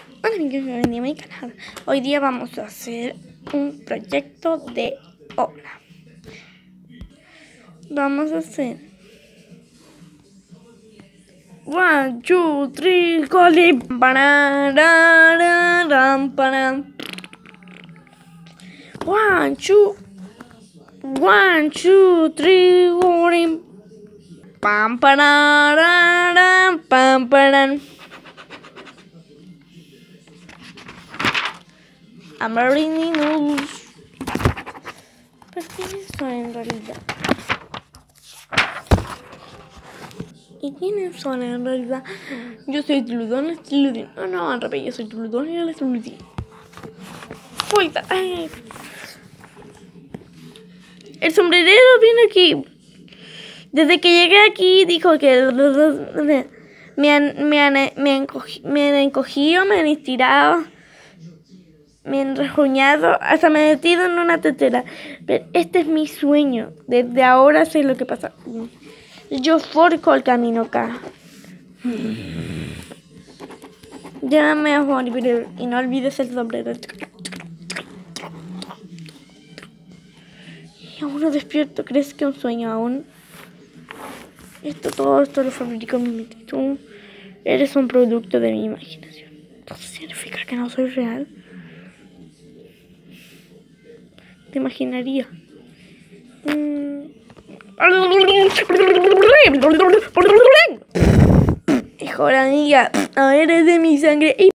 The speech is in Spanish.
Hola amigos, bienvenidos a mi canal. Hoy día vamos a hacer un proyecto de obra. Vamos a hacer 1, 2, 3, coli. 1, 2, 3, coli. Pam, pararam, pam, param. Amarillos. ¿Pero qué es eso en realidad? ¿Y quiénes son en realidad? Yo soy Tuludón, es Tuludín. No, al revés, yo soy Tuludón y él es Tuludín. ¡Fuita! ¡Ay! El sombrerero viene aquí. Desde que llegué aquí dijo que me han encogido, me han estirado, me han rejuñado, hasta me he metido en una tetera. Pero este es mi sueño. Desde ahora sé lo que pasa. Yo forco el camino acá. Ya me voy a morir y no olvides el sombrero. Y aún no despierto. ¿Crees que es un sueño aún? Todo esto lo fabrico mi mente. Tú eres un producto de mi imaginación. ¿Eso significa que no soy real? Te imaginaría. Mejor amiga, ahora eres de mi sangre.